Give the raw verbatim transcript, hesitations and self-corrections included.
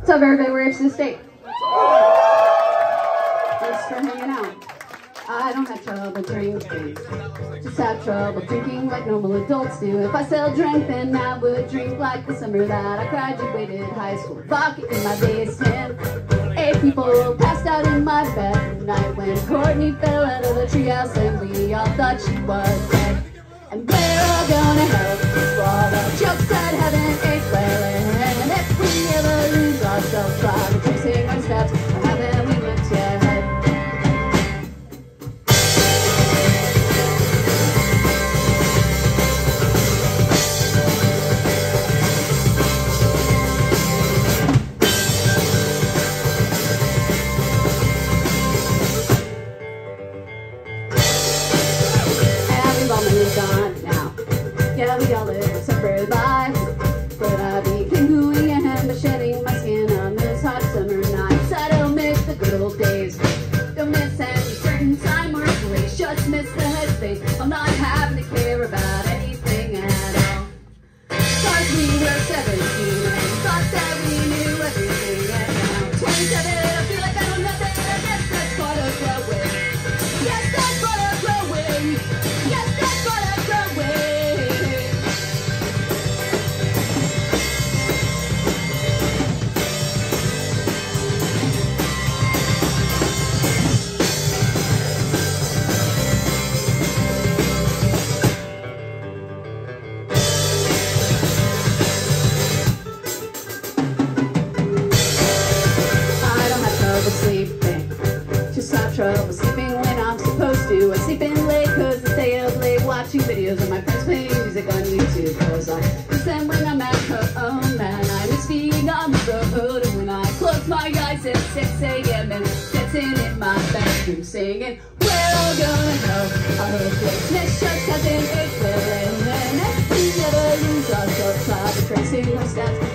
What's up, everybody? We're Apes to the State. Thanks for hanging out. I don't have trouble drinking, just have trouble drinking like normal adults do. If I still drank, then I would drink like the summer that I graduated high school. Vodka in my basement, eight people passed out in my bed the night when Courtney fell out of the treehouse and we all thought she was dead. And we're all gonna hell for all the jokes that haven't aged well. And if we ever lose ourselves by retracing our steps, how then we looked ahead. Gone now. Yeah, we all live separate lives, but I became who I am by shedding my skin on those hot summer nights. I don't miss the good old days, don't miss any certain time or place, just miss the headspace. I'm not having to care about anything at all. Cause we were seventeen and thought that we knew everything, and now twenty-seven, I feel like I know nothing. I guess that's part of growing. Yes, that's part of growing. Yes, that's part of sleeping, just have trouble sleeping when I'm supposed to. I sleep in late cause I stay up late watching videos of my friends playing music on YouTube. Cause I miss them when I'm at home, and I miss being on the road. And when I close my eyes at six a m and dancing in my bedroom singing, we're all gonna go. Our hopelessness just hasn't aged well, and if we never lose ourselves, I'll be tracing our steps.